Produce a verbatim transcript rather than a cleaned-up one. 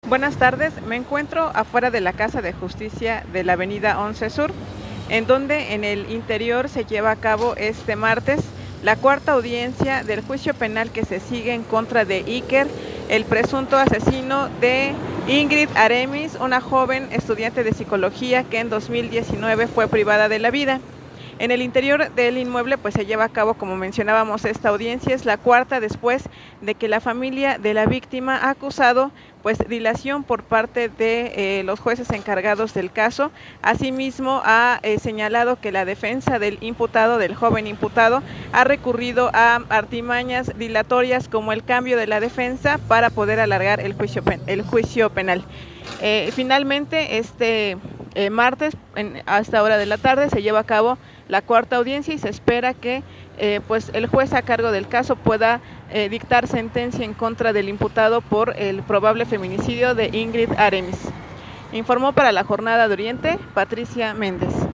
Buenas tardes, me encuentro afuera de la Casa de Justicia de la Avenida once Sur, en donde en el interior se lleva a cabo este martes la cuarta audiencia del juicio penal que se sigue en contra de Iker, el presunto asesino de Ingrid Aremis, una joven estudiante de psicología que en dos mil diecinueve fue privada de la vida. En el interior del inmueble pues se lleva a cabo, como mencionábamos, esta audiencia es la cuarta después de que la familia de la víctima ha acusado pues dilación por parte de eh, los jueces encargados del caso. Asimismo ha eh, señalado que la defensa del imputado, del joven imputado, ha recurrido a artimañas dilatorias como el cambio de la defensa para poder alargar el juicio, el juicio penal. Eh, finalmente, este eh, martes, en, a esta hora de la tarde, se lleva a cabo la cuarta audiencia y se espera que eh, pues el juez a cargo del caso pueda eh, dictar sentencia en contra del imputado por el probable feminicidio de Ingrid Aremis. Informó para la Jornada de Oriente Patricia Méndez.